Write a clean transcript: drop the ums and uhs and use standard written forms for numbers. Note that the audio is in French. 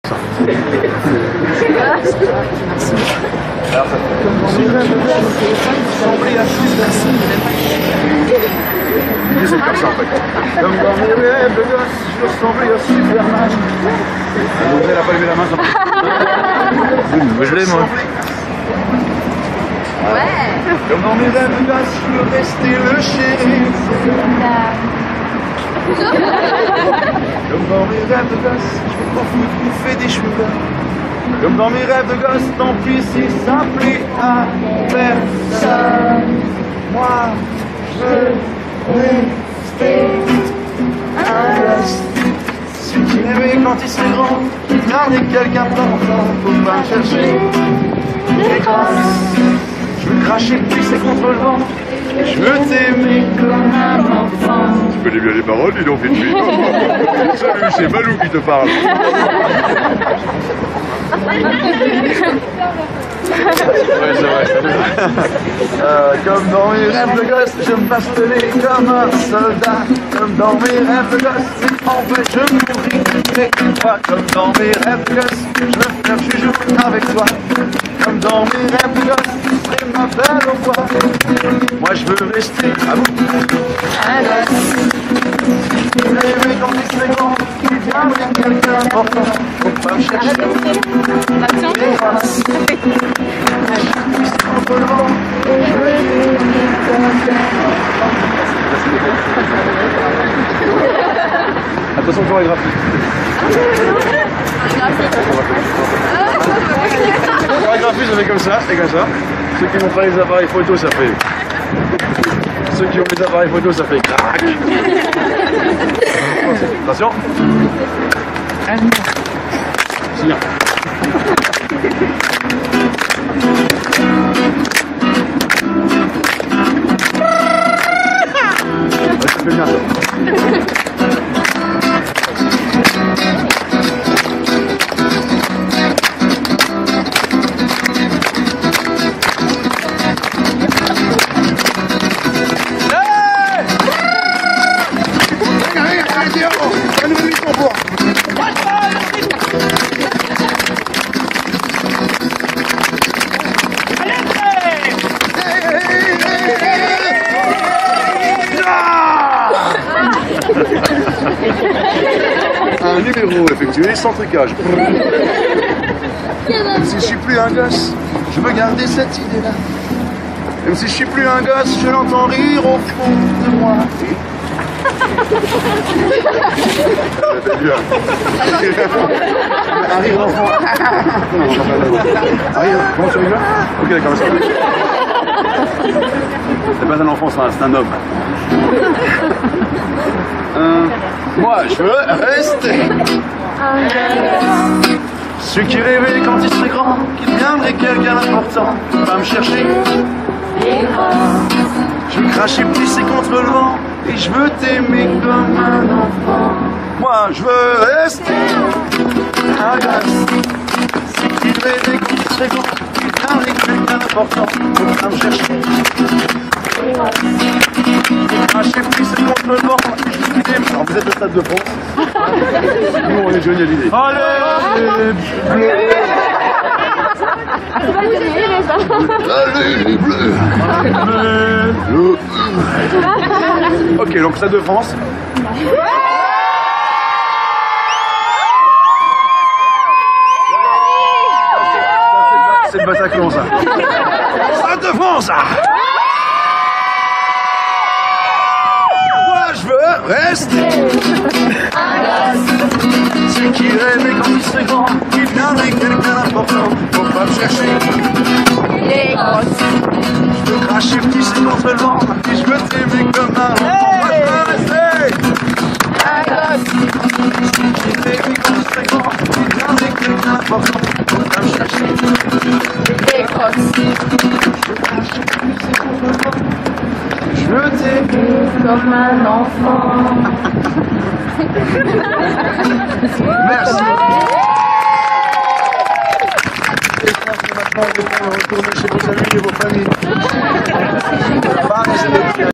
C'est comme ça en fait. Comme dans mes rêves de gosse, je ressemblais au Superman. Elle a pas levé la main. Je l'ai moi. Ouais. Comme dans mes rêves de gosse, je veux rester le shérif. Comme dans mes rêves de gosse, je veux m'en foutre, bouffer des cheveux. Comme dans mes rêves de gosse, tant pis si ça plaît à personne. Moi, je veux rester un gosse. Celui qui rêvait quand il serait grand, qui gardait quelqu'un d'enfant. Faut pas chercher des grosses. Je veux cracher, pisser contre le vent. Je veux t'aimer comme un enfant. Tu connais bien les paroles, dis donc, vite. Salut, c'est Malou qui te parle. Ouais, c'est vrai. Comme dans mes rêves de gosse, je me bastonnais comme un soldat. Comme dans mes rêves de gosse, en fait je mourrais toi. Comme dans mes rêves de gosse, je veux faire joujou avec toi. Comme dans mes rêves de gosse, tu serais ma belle au bois. Moi je veux rester à vous. Un gosse. Rêver quand tu serais grand, tu deviendrais quelqu'un d'important. Faut pas me chercher. Attention chorégraphie. Chorégraphie, ça fait comme ça et comme ça. Ceux qui n'ont pas les appareils photo, ça fait. Ceux qui ont les appareils photo, ça fait crac. Attention. Signal. Ça fait bien ça. Un numéro effectué sans trucage. Même si je suis plus un gosse, je veux garder cette idée-là. Même si je suis plus un gosse, je l'entends rire au fond de moi. C'est bien. Un rire d'enfant. Un rire, comment tu rigoles? Ok, d'accord, c'est bon. C'est pas un enfant, c'est un homme. Moi, je veux rester un gosse. Celui qui rêvait quand il serait grand, qu'il deviendrait quelqu'un d'important. Va me chercher. Je veux cracher, pisser contre le vent. Et je veux t'aimer comme un enfant. Moi, je veux rester un gosse. Celui qui rêvait quand il serait grand, qu'il deviendrait quelqu'un d'important. Va me chercher. Cracher, pisser contre le vent. Alors vous êtes au Stade de France. Nous on est jeunes, il y a l'idée. Allez, les bleus. Ok, donc Stade de France. C'est le Bataclan ça. Stade de France. Reste un gosse. Celui qui rêvait quand il serait grand, qui viendrait quelqu'un d'important. Faut pas me chercher les grosses. Je veux cracher, pisser contre le vent. Et je veux t'aimer comme un enfant. Moi je veux rester un gosse. Celui qui rêvait quand il serait grand, qui viendrait quelqu'un d'important. Faut pas me chercher les grosses. Je veux cracher, pisser contre le vent. Je veux t'aimer comme un enfant. Merci. Et je pense que maintenant, vous pouvez retourner chez vos amis et vos familles.